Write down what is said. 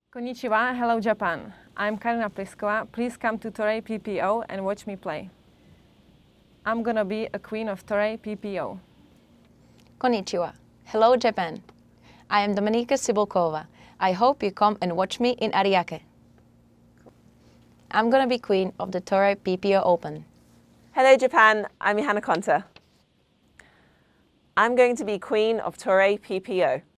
Konnichiwa, hello Japan. I'm Karina Pliskova. Please come to Torei PPO and watch me play. I'm gonna be a queen of Torei PPO. Konnichiwa. Hello Japan. I am Dominika Sibulkova. I hope you come and watch me in Ariake. I'm gonna be queen of the Torei PPO Open. Hello Japan, I'm Johanna Konta. I'm going to be queen of Torei PPO.